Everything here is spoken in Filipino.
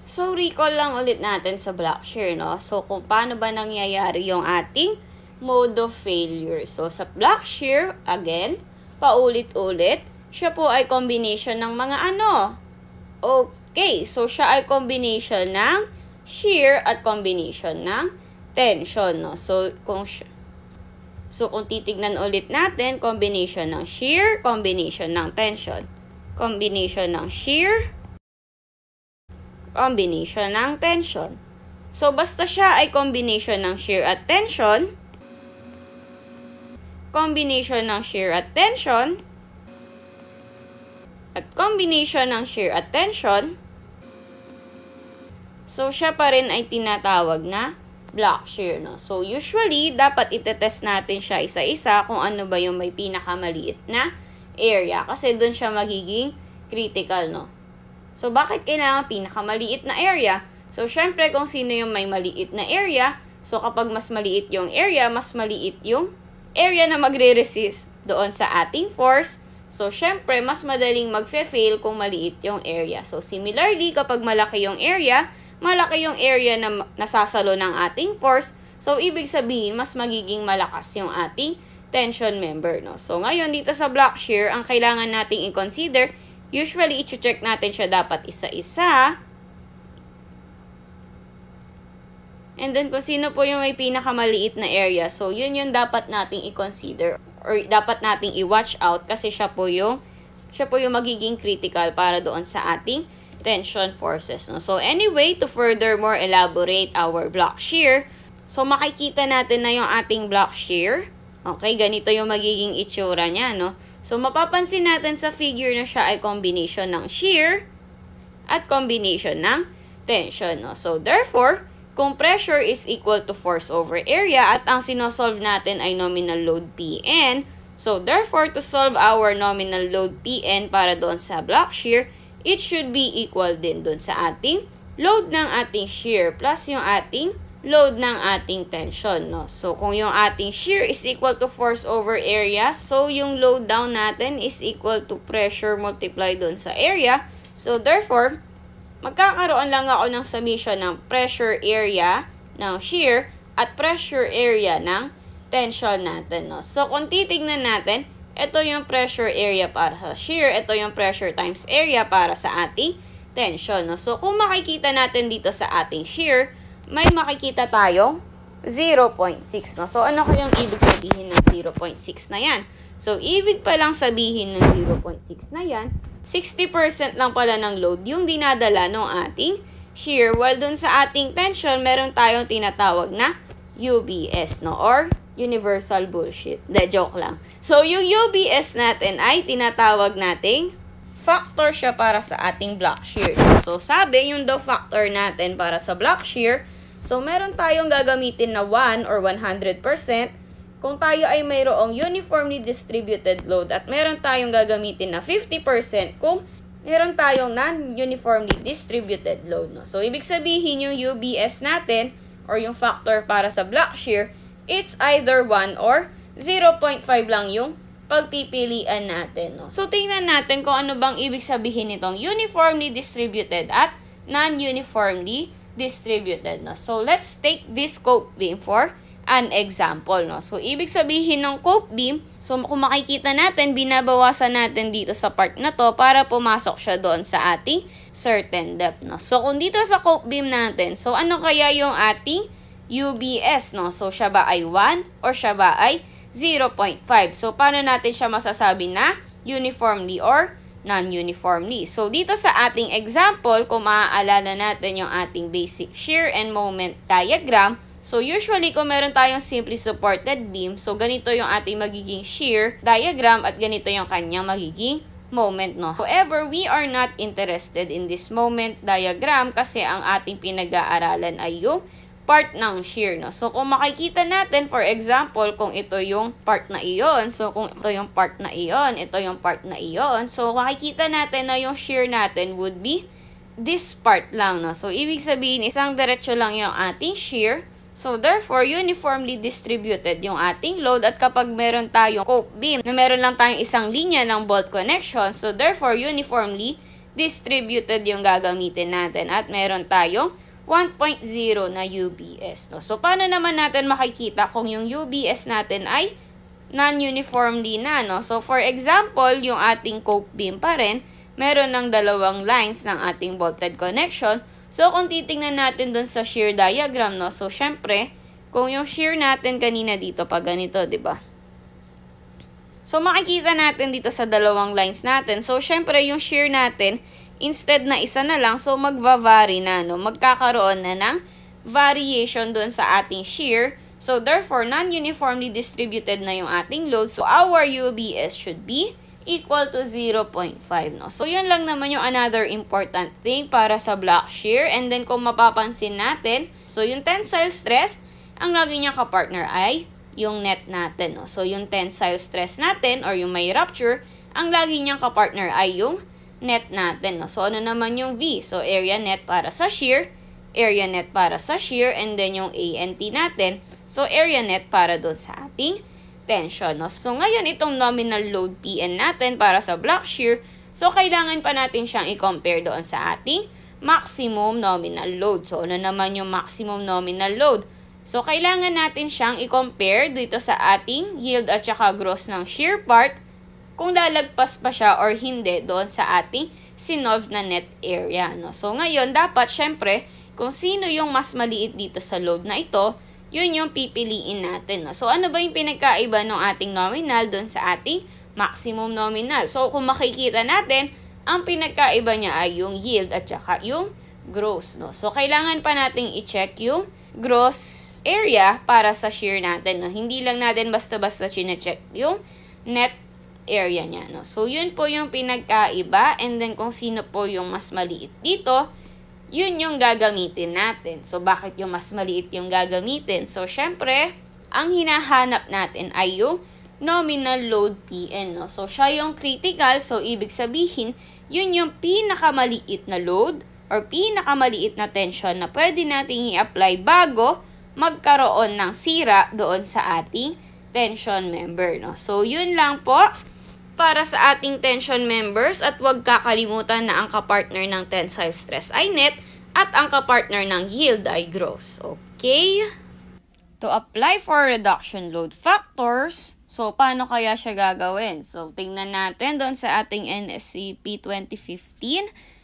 So, recall lang ulit natin sa block shear, no? So, kung paano ba nangyayari yung ating mode of failure. So, sa block shear, again, paulit-ulit, siya po ay combination ng mga ano? Okay, so siya ay combination ng shear at combination ng tension, no? So, kung titignan ulit natin, combination ng shear, combination ng tension. Combination ng shear, combination ng tension. So, basta siya ay combination ng shear at tension, combination ng shear at tension, at combination ng shear at tension, so siya pa rin ay tinatawag na block shear, no? So, usually, dapat itetest natin siya isa-isa kung ano ba yung may pinakamaliit na area. Kasi doon siya magiging critical, no? So, bakit kailangan pinakamaliit na area? So, syempre, kung sino yung may maliit na area, so kapag mas maliit yung area, mas maliit yung area na magre-resist doon sa ating force. So, syempre, mas madaling magfe-fail kung maliit yung area. So, similarly, kapag malaki yung area na nasasalo ng ating force, so, ibig sabihin, mas magiging malakas yung ating tension member, no? So, ngayon, dito sa block shear, ang kailangan nating i-consider, usually, i-check natin siya dapat isa-isa. And then, kung sino po yung may pinakamaliit na area, so, yun yung dapat nating i-consider or dapat nating i-watch out kasi siya po yung magiging critical para doon sa ating tension forces, no? So, anyway, to furthermore elaborate our block shear, so, makikita natin na yung ating block shear. Okay, ganito yung magiging itsura niya, no? So, mapapansin natin sa figure na siya ay combination ng shear at combination ng tension, no? So, therefore, kung pressure is equal to force over area at ang sinosolve natin ay nominal load Pn, so, therefore, to solve our nominal load Pn para doon sa block shear, it should be equal din doon sa ating load ng ating shear plus yung ating load ng ating tension, no? So, kung yung ating shear is equal to force over area, so, yung load down natin is equal to pressure multiply dun sa area. So, therefore, magkakaroon lang ako ng summation ng pressure area ng shear at pressure area ng tension natin, no? So, kung titignan natin, ito yung pressure area para sa shear, ito yung pressure times area para sa ating tension, no? So, kung makikita natin dito sa ating shear, may makikita tayong 0.6, no? So, ano kayang ibig sabihin ng 0.6 na yan? So, ibig palang sabihin ng 0.6 na yan, 60% lang pala ng load yung dinadala ng ating shear. While dun sa ating tension, meron tayong tinatawag na UBS, no? Or universal bullshit. Joke lang. So, yung UBS natin ay tinatawag nating factor siya para sa ating block shear. So, sabi, yung daw factor natin para sa block shear, so, meron tayong gagamitin na 1 or 100% kung tayo ay mayroong uniformly distributed load at meron tayong gagamitin na 50% kung meron tayong non-uniformly distributed load, no? So, ibig sabihin yung UBS natin or yung factor para sa block shear, it's either 1 or 0.5 lang yung pagpipilian natin, no? So, tingnan natin kung ano bang ibig sabihin nitong uniformly distributed at non-uniformly distributed, no? So, let's take this cope beam for an example, no? So, ibig sabihin ng cope beam, so kung makikita natin, binabawasan natin dito sa part na to para pumasok siya doon sa ating certain depth, no? So, kung dito sa cope beam natin, so ano kaya yung ating UBS, no? So, siya ba ay 1 or siya ba ay 0.5? So, paano natin siya masasabi na uniformly or non-uniformly? So, dito sa ating example, kung maaalala natin yung ating basic shear and moment diagram, so, usually, kung meron tayong simply supported beam, so, ganito yung ating magiging shear diagram at ganito yung kanyang magiging moment, no? However, we are not interested in this moment diagram kasi ang ating pinag-aaralan ay yung part ng shear, no? So, kung makikita natin, for example, kung ito yung part na iyon, so, kung ito yung part na iyon, ito yung part na iyon, so, makikita natin na yung shear natin would be this part lang, no? So, ibig sabihin, isang diretso lang yung ating shear. So, therefore, uniformly distributed yung ating load at kapag meron tayong cope beam na meron lang tayong isang linya ng bolt connection, so, therefore, uniformly distributed yung gagamitin natin at meron tayong 1.0 na UBS. No? So, paano naman natin makikita kung yung UBS natin ay non-uniformly na? No? So, for example, yung ating coke beam pa rin, meron ng dalawang lines ng ating bolted connection. So, kung titingnan natin dun sa shear diagram, no? So, syempre, kung yung shear natin kanina dito, pag ganito, diba? So, makikita natin dito sa dalawang lines natin. So, syempre, yung shear natin, instead na isa na lang, so, magva-vary na, no? Magkakaroon na ng variation dun sa ating shear. So, therefore, non-uniformly distributed na yung ating load. So, our UBS should be equal to 0.5, no? So, yun lang naman yung another important thing para sa block shear. And then, kung mapapansin natin, so, yung tensile stress, ang lagi niyang kapartner ay yung net natin, no? So, yung tensile stress natin or yung may rupture, ang lagi niyang kapartner ay yung net natin, no? So, ano naman yung V? So, area net para sa shear, area net para sa shear, and then yung ANT natin, so, area net para doon sa ating tension, no? So, ngayon, itong nominal load PN natin para sa block shear, so, kailangan pa natin siyang i-compare doon sa ating maximum nominal load. So, ano naman yung maximum nominal load? So, kailangan natin siyang i-compare dito sa ating yield at saka gross ng shear part kung lalagpas pa siya or hindi doon sa ating sinolve na net area, no? So, ngayon, dapat, syempre, kung sino yung mas maliit dito sa load na ito, yun yung pipiliin natin, no? So, ano ba yung pinagkaiba ng ating nominal doon sa ating maximum nominal? So, kung makikita natin, ang pinagkaiba niya ay yung yield at saka yung gross, no? So, kailangan pa nating i-check yung gross area para sa shear natin, no? Hindi lang natin basta-basta chine-check yung net area niya, no? So, yun po yung pinagkaiba. And then, kung sino po yung mas maliit dito, yun yung gagamitin natin. So, bakit yung mas maliit yung gagamitin? So, syempre, ang hinahanap natin ay yung nominal load PN, no? So, siya yung critical. So, ibig sabihin, yun yung pinakamaliit na load or pinakamaliit na tension na pwede nating i-apply bago magkaroon ng sira doon sa ating tension member, no? So, yun lang po para sa ating tension members at huwag kakalimutan na ang kapartner ng tensile stress ay net at ang kapartner ng yield ay gross. Okay? To apply for reduction load factors, so paano kaya siya gagawin? So, tingnan natin doon sa ating NSCP 2015.